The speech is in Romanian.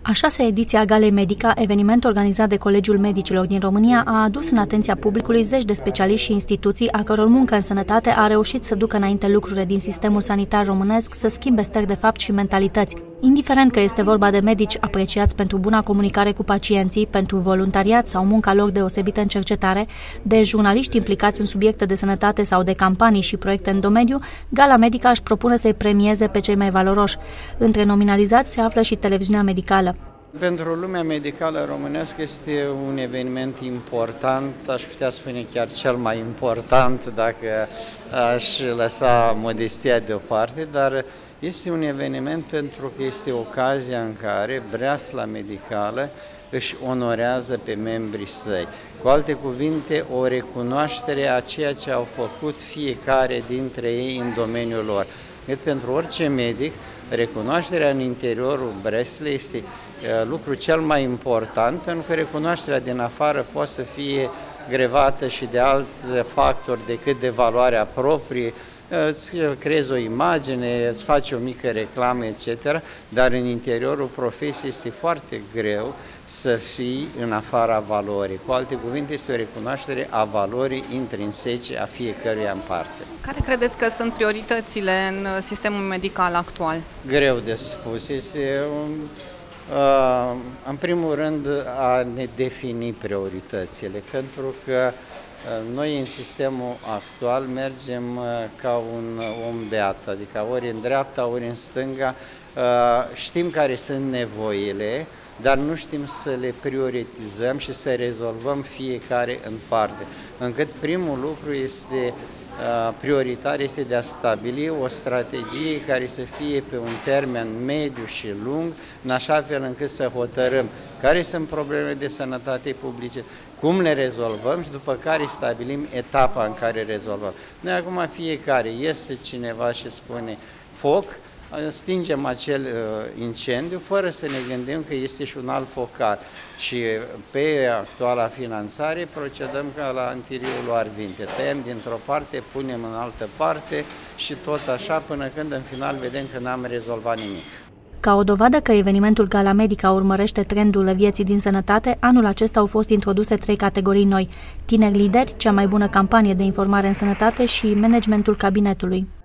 A 6-a ediție a Galei Medica, eveniment organizat de Colegiul Medicilor din România, a adus în atenția publicului zeci de specialiști și instituții a căror muncă în sănătate a reușit să ducă înainte lucrurile din sistemul sanitar românesc, să schimbe stări de fapt și mentalități. Indiferent că este vorba de medici apreciați pentru buna comunicare cu pacienții, pentru voluntariat sau munca lor deosebită în cercetare, de jurnaliști implicați în subiecte de sănătate sau de campanii și proiecte în domeniu, Gala Medica își propune să-i premieze pe cei mai valoroși. Între nominalizați se află și televiziunea medicală. Pentru lumea medicală românească este un eveniment important, aș putea spune chiar cel mai important dacă aș lăsa modestia deoparte, dar este un eveniment pentru că este ocazia în care breasla medicală își onorează pe membrii săi. Cu alte cuvinte, o recunoaștere a ceea ce au făcut fiecare dintre ei în domeniul lor. Pentru orice medic, recunoașterea în interiorul breslei este lucru cel mai important, pentru că recunoașterea din afară poate să fie grevată și de alți factori decât de valoarea proprie, îți creezi o imagine, îți faci o mică reclamă, etc., dar în interiorul profesiei este foarte greu să fii în afara valorii. Cu alte cuvinte, este o recunoaștere a valorii intrinsece a fiecăruia în parte. Care credeți că sunt prioritățile în sistemul medical actual? Greu de spus. Este în primul rând a ne defini prioritățile, pentru că noi în sistemul actual mergem ca un om beat, adică ori în dreapta, ori în stânga, știm care sunt nevoile, dar nu știm să le prioritizăm și să rezolvăm fiecare în parte. Încât primul lucru este prioritar este de a stabili o strategie care să fie pe un termen mediu și lung, în așa fel încât să hotărâm care sunt problemele de sănătate publice, cum le rezolvăm și după care stabilim etapa în care rezolvăm. Noi acum fiecare iese cineva și spune foc, stingem acel incendiu fără să ne gândim că este și un alt focar. Și pe actuala finanțare procedăm ca la întâriul luar vinte. Tăiem dintr-o parte, punem în altă parte și tot așa până când în final vedem că n-am rezolvat nimic. Ca o dovadă că evenimentul Gala Medica urmărește trendul vieții din sănătate, anul acesta au fost introduse 3 categorii noi: tineri lideri, cea mai bună campanie de informare în sănătate și managementul cabinetului.